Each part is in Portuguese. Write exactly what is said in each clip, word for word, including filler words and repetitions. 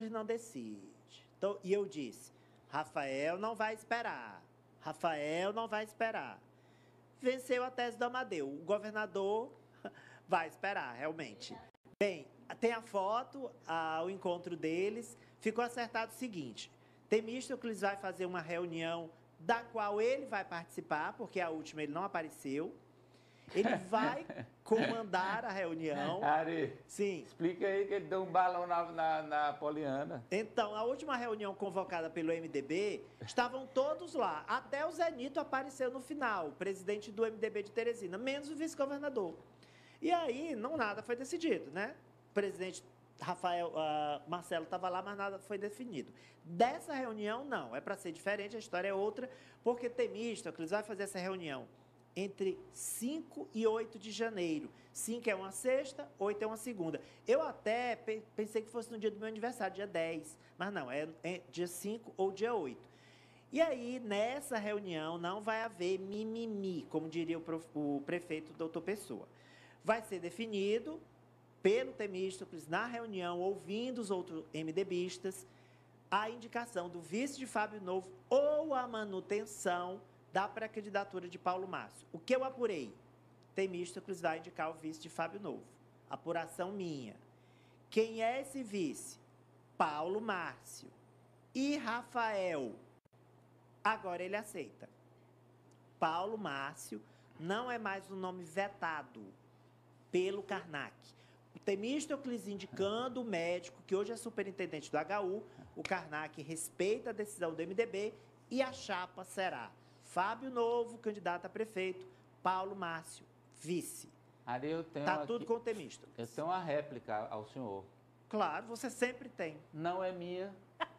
não decide. Então, e eu disse, Rafael não vai esperar. Rafael não vai esperar. Venceu a tese do Amadeu. O governador vai esperar, realmente. Bem, tem a foto, a, o encontro deles. Ficou acertado o seguinte, Temístocles vai fazer uma reunião da qual ele vai participar, porque a última ele não apareceu. Ele vai comandar a reunião. Ari, sim. Explica aí que ele deu um balão na, na, na Poliana. Então, a última reunião convocada pelo M D B, estavam todos lá. Até o Zé Nito apareceu no final, o presidente do M D B de Teresina, menos o vice-governador. E aí, não nada foi decidido, né? O presidente Rafael, uh, Marcelo estava lá, mas nada foi definido. Dessa reunião, não. É para ser diferente, a história é outra, porque Temístocles vai fazer essa reunião entre cinco e oito de janeiro. cinco é uma sexta, oito é uma segunda. Eu até pensei que fosse no dia do meu aniversário, dia dez, mas não, é, é dia cinco ou dia oito. E aí, nessa reunião, não vai haver mimimi, como diria o, prof, o prefeito doutor Pessoa. Vai ser definido pelo Temístocles, na reunião, ouvindo os outros MDBistas, a indicação do vice de Fábio Novo ou a manutenção da pré-candidatura de Paulo Márcio. O que eu apurei? Temístocles vai indicar o vice de Fábio Novo. Apuração minha. Quem é esse vice? Paulo Márcio. E Rafael. Agora ele aceita. Paulo Márcio não é mais um nome vetado pelo Karnak. O Temístocles indicando o médico, que hoje é superintendente do H U, o Karnak respeita a decisão do M D B e a chapa será Fábio Novo, candidato a prefeito, Paulo Márcio, vice. Ari, eu tenho Tá aqui, tudo com o Temístocles. Eu tenho uma réplica ao senhor. Claro, você sempre tem. Não é minha.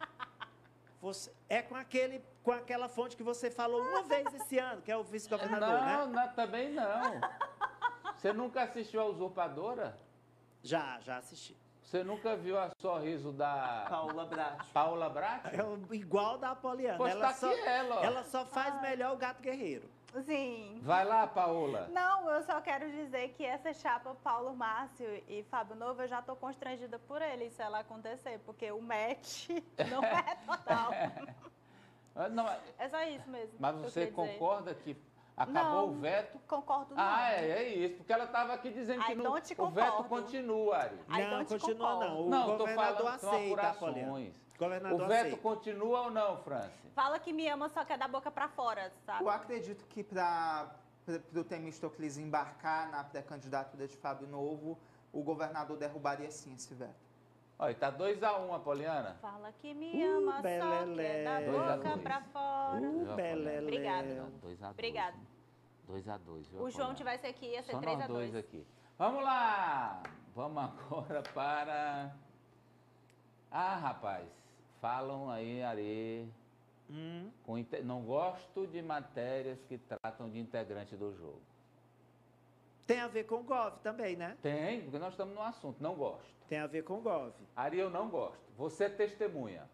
Você, é com, aquele, com aquela fonte que você falou uma vez esse ano, que é o vice-governador, não, né? Não, também não. Você nunca assistiu a Usurpadora? Já, já assisti. Você nunca viu a sorriso da... Paula Brat. Paula Brat? É igual da Apoliana. Pois ela, tá só, aqui ela, ó. ela só faz Ai. melhor o Gato Guerreiro. Sim. Vai lá, Paola. Não, eu só quero dizer que essa chapa Paulo Márcio e Fábio Novo, eu já tô constrangida por ele, se ela acontecer, porque o match não é total. Não, é só isso mesmo. Mas você concorda que acabou não, o veto? Concordo não. Ah, é, é isso, porque ela estava aqui dizendo I que não, o veto continua, Ari. Não, continua concordo. não. O não, governador tô aceita, apurações. Governador o veto aceita. continua ou não, Franci? Fala que me ama, só quer dar boca para fora, sabe? Eu acredito que para o Temístocles embarcar na pré-candidatura de Fábio Novo, o governador derrubaria sim esse veto. Olha, tá dois a um, Apoliana. Fala que me ama, uh, só quer dar boca para fora. Uh, Obrigado. dois a dois. Obrigado. dois a dois. O João tivesse aqui, ia ser Só três nós a dois. dois aqui. Vamos lá! Vamos agora para... Ah, rapaz, falam aí, Ari... Hum. Com inte... Não gosto de matérias que tratam de integrante do jogo. Tem a ver com o Gov também, né? Tem, porque nós estamos no assunto. Não gosto. Tem a ver com o Gov. Ari, eu não gosto. Você é testemunha.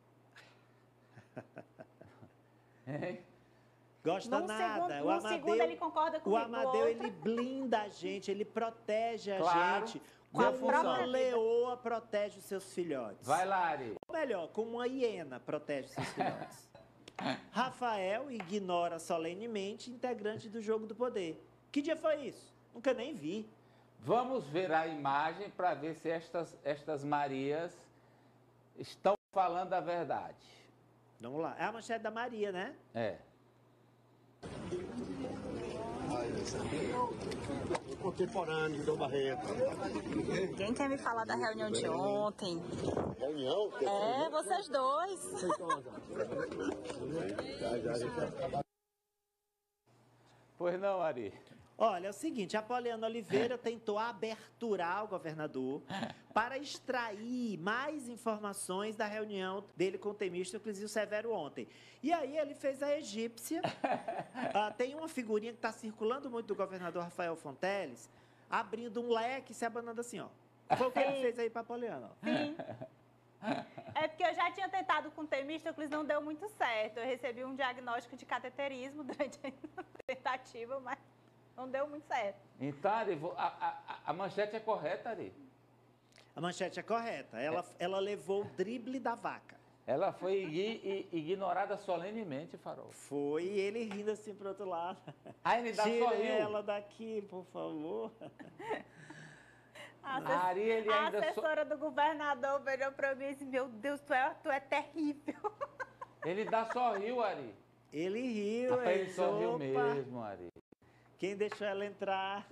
Hein? Gosta num nada. Segundo, o Amadeu, segundo ele concorda comigo. O Amadeu, ele blinda a gente, ele protege a claro, gente. com a Como função. uma leoa protege os seus filhotes. Vai lá, Ari. Ou melhor, como uma hiena protege os seus filhotes. Rafael ignora solenemente integrante do Jogo do Poder. Que dia foi isso? Nunca nem vi. Vamos ver a imagem para ver se estas, estas Marias estão falando a verdade. Vamos lá. É a manchete da Maria, né? É. Contemporâneo de Dom Barreto. Quem quer me falar da reunião de ontem? Reunião? É, vocês dois. Pois não, Ari. Olha, é o seguinte, a Poliana Oliveira tentou aberturar o governador para extrair mais informações da reunião dele com o Temístocles e o Severo ontem. E aí ele fez a egípcia. uh, tem uma figurinha que está circulando muito do governador Rafael Fonteles, abrindo um leque e se abanando assim, ó. Foi o que ele fez aí para a Poliana. Ó. Sim. É porque eu já tinha tentado com o Temístocles, não deu muito certo. Eu recebi um diagnóstico de cateterismo durante a tentativa, mas não deu muito certo. Então, Ari, a, a, a manchete é correta, Ari? A A manchete é correta. Ela, ela levou o drible da vaca. Ela foi igui- i- ignorada solenemente, Farol. Foi ele rindo assim pro outro lado. A Ainda Tire sorriu. ela daqui, por favor. A, A assess- Ari, ele a ainda so- assessora do governador virou pra mim e disse, meu Deus, tu é, tu é terrível. Ele dá sorriu, Ari. Ele riu. Rapaz, ele disse, sorriu "Opa, mesmo, Ari. Quem deixou ela entrar?"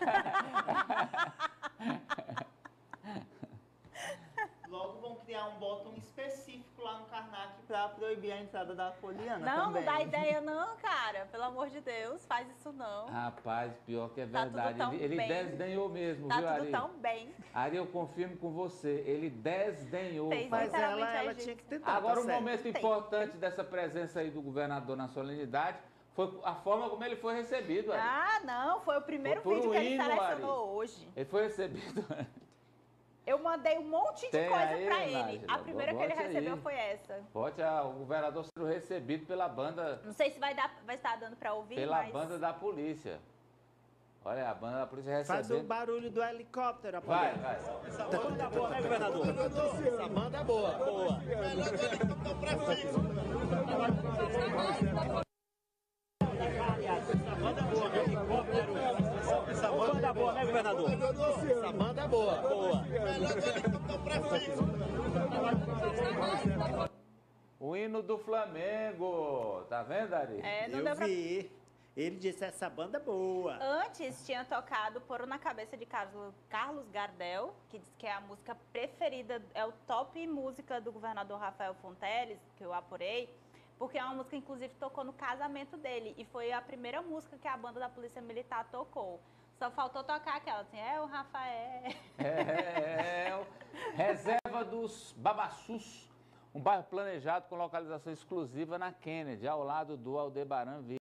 Logo vão criar um botão específico lá no Karnak para proibir a entrada da Poliana Não, também. não dá ideia não, cara. Pelo amor de Deus, faz isso não. Rapaz, pior que é Tá tudo verdade. tão ele ele bem. desdenhou mesmo, Tá viu, tudo Ari? tão bem. Ari, eu confirmo com você. Ele desdenhou. Fez Farol. Mas ela, Literalmente ela a tinha gente- que tentar. Agora, tá o certo. momento Tem. importante dessa presença aí do governador na solenidade foi a forma como ele foi recebido, Ari. Ah, não, foi o primeiro Foi por vídeo um que ele hino, selecionou Ari. hoje. Ele foi recebido. Eu mandei um monte de Tem coisa aí, pra ele. Nájila, A primeira que ele bote aí. recebeu foi essa. Pode ah, o governador sendo recebido pela banda, Não sei se vai, dar, vai estar dando pra ouvir, pela mas... banda da polícia. Olha, a banda da polícia Faz o recebendo. barulho do helicóptero, Vai, Apoliana. vai. Essa banda é boa, né, governador? Essa banda é boa, boa. Essa banda é boa, helicóptero. Essa banda é boa, né, governador? Essa banda é boa, boa. O hino do Flamengo. Tá vendo, Ari? É, não Eu deu pra... vi. Ele disse, essa banda é boa. Antes tinha tocado Poro na Cabeça de Carlos, Carlos Gardel, que diz que é a música preferida, é o top música do governador Rafael Fonteles, que eu apurei, porque é uma música, inclusive, tocou no casamento dele. E foi a primeira música que a banda da Polícia Militar tocou. Só faltou tocar aquela, assim, é o Rafael. É, é, é o Reserva dos Babassus, um bairro planejado com localização exclusiva na Kennedy, ao lado do Aldebaran Vila.